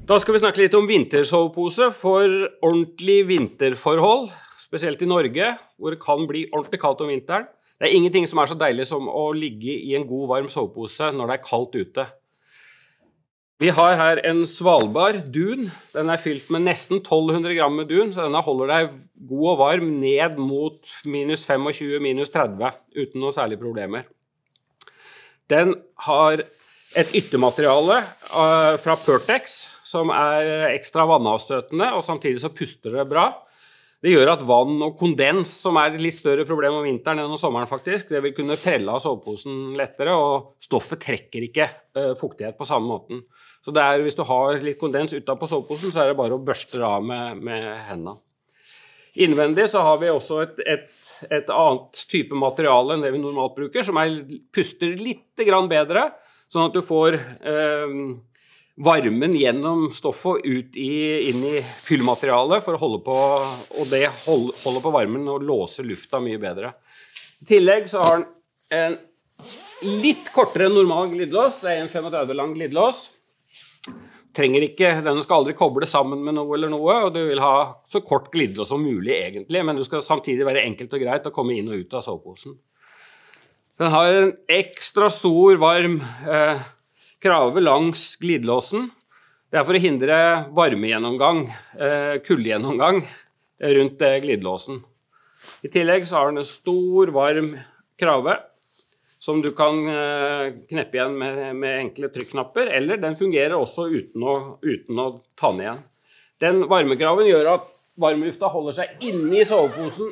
Da skal vi snakke litt om vintersovepose for ordentlig vinterforhold, spesielt i Norge, hvor det kan bli ordentlig kaldt om vinteren. Det er ingenting som er så deilig som å ligge i en god varm sovepose når det er kaldt ute. Vi har her en Svaldbard dun. Den er fylt med nesten 1200 gram med dun, så denne holder deg god og varm ned mot minus 25, minus 30, uten noen særlige problemer. Den har et yttermateriale fra Pertex, som er ekstra vannavstøtende, og samtidig så puster det bra. Det gjør at vann og kondens, som er et litt større problem om vinteren enn om sommeren faktisk, det vil kunne prelle av soveposen lettere, og stoffet trekker ikke fuktighet på samme måten. Så det er, hvis du har litt kondens utenpå soveposen, så er det bare å børste det av med hendene. Innvendig så har vi også et annet type materiale enn det vi normalt bruker, som puster litt grann bedre, sånn at du får varmen gjennom stoffet ut inn i fyllmaterialet for å holde på, og det holder på varmen og låser lufta mye bedre. I tillegg så har den en litt kortere enn normal glidelås, det er en 35 lang glidelås. Trenger ikke, den skal aldri koble sammen med noe eller noe, og du vil ha så kort glidelås som mulig egentlig, men du skal samtidig være enkelt og greit å komme inn og ut av soveposen. Den har en ekstra stor, varm krave langs glidelåsen. Det er for å hindre varmegjennomgang, kuldegjennomgang rundt glidelåsen. I tillegg så har den en stor, varm krave som du kan kneppe igjen med enkle trykknapper, eller den fungerer også uten å ta ned igjen. Den varmekraven gjør at varmelufta holder seg inne i soveposen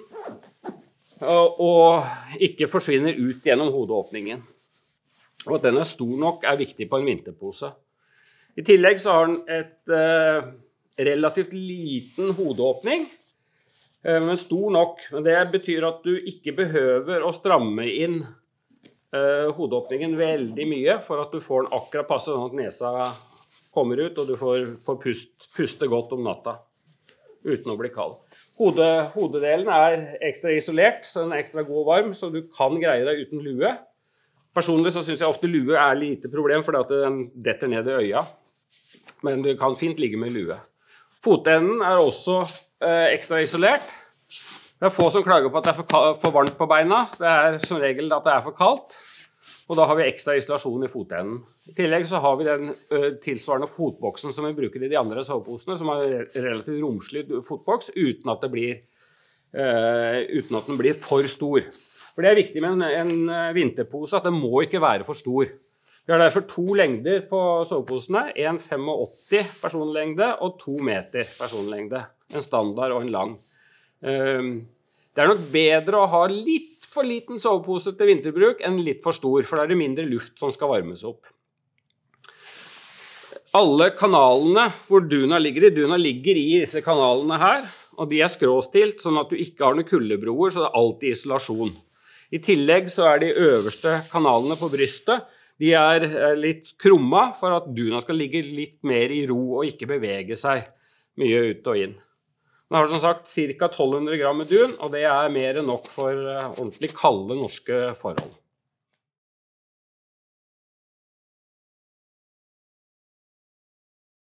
og ikke forsvinner ut gjennom hodeåpningen. Og at den er stor nok er viktig på en vinterpose. I tillegg så har den et relativt liten hodeåpning, men stor nok. Men det betyr at du ikke behøver å stramme inn hodeåpningen veldig mye for at du får den akkurat passe sånn at nesa kommer ut og du får puste godt om natta uten å bli kald. Hodedelen er ekstra isolert, så den er ekstra god og varm, så du kan greie deg uten lue. Personlig så synes jeg ofte lue er lite problem fordi at den detter ned i øya, men du kan fint ligge med lue. Fotenden er også ekstra isolert. Det er få som klager på at det er for varmt på beina. Det er som regel at det er for kaldt, og da har vi ekstra isolasjon i fotenden. I tillegg så har vi den tilsvarende fotboksen som vi bruker i de andre soveposene, som er relativt romslig fotboks, uten at den blir for stor. For det er viktig med en vinterpose at den må ikke være for stor. Vi har derfor 2 lengder på soveposene, en 85 personlengde og 2 meter personlengde. En standard og en lang. Det er nok bedre å ha litt for liten sovepose til vinterbruk enn litt for stor, for da er det mindre luft som skal varmes opp. Alle kanalene hvor duna ligger i disse kanalene her, og de er skråstilt, sånn at du ikke har noen kuldebroer, så det er alltid isolasjon. I tillegg så er de øverste kanalene på brystet, de er litt krumma for at duna skal ligge litt mer i ro og ikke bevege seg mye ut og inn. Den har som sagt ca. 1200 gram med dun, og det er mer enn nok for ordentlig kalde norske forhold.